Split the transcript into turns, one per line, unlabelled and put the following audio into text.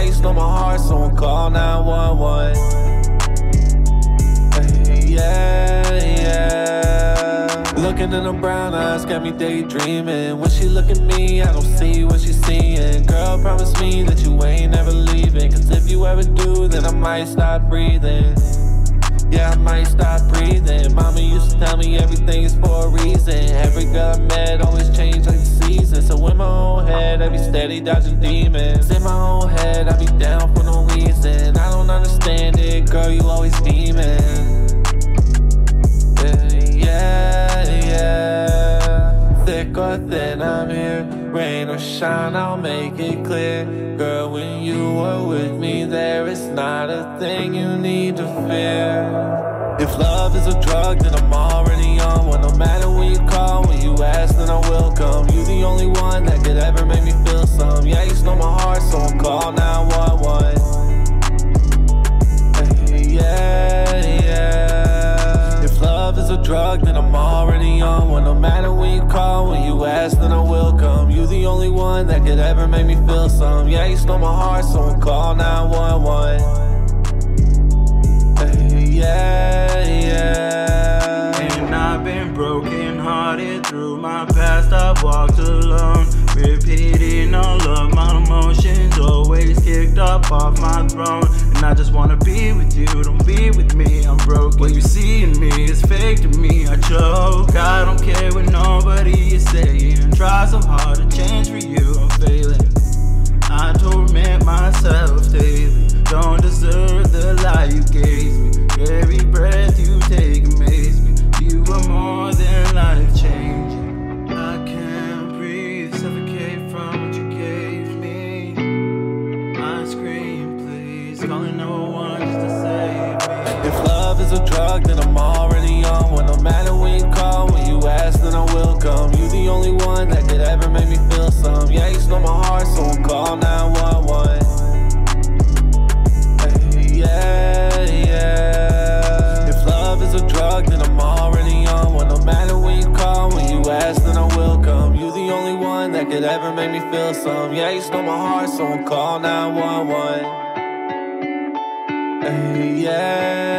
Yeah, you stole my heart, so I'll call 911. Yeah. Looking in her brown eyes got me daydreaming. When she look at me, I don't see what she's seeing. Girl, promise me that you ain't never leaving, cause if you ever do, then I might stop breathing. Yeah, I might stop breathing. Mama used to tell me everything is for a reason. Every girl I met always changed like the seasons. So in my own head, I be steady dodging demons. In my own head, I be down for no reason. I don't understand it, girl, you always scheming. Yeah. Thick or thin, I'm here. Rain or shine, I'll make it clear. Girl, when you are with me, there is not a thing you need to fear. If love is a drug, then I'm already on one. No matter when you call, when you ask, then I will come. You the only one that could ever make me feel some. Yeah, you stole my heart, so I'll call 911. Yeah. If love is a drug, then I'm already on one. No matter when you call, when you ask, then I will come. You the only one that could ever make me feel some. Yeah, you stole my heart, so I'll call 911. Yeah.
And I've been broken hearted through my past. I've walked alone, repeating all of my emotions, always kicked up off my throne. And I just wanna be with you, don't be with me, I'm broken. What you see in me is fake to me, I choke. I don't care what nobody is saying. Try so hard to change for you, I'm failing. I torment myself daily, don't deserve the lie you gave me. Every breath you take amazes me. You are more than life-changing. I can't breathe, suffocate from what you gave me. I scream, please, calling no one just to save me.
If love is a drug, then I'm already on one. No matter when you call, when you ask, then I will come. You the only one that could ever make me feel some. Yeah, you stole my heart, so I'll call 911. Yeah. If love is a drug, then I'm already on one. No matter when you call, when you ask, then I will come. You the only one that could ever make me feel some. Yeah, you stole my heart, so I'll call 911. Yeah.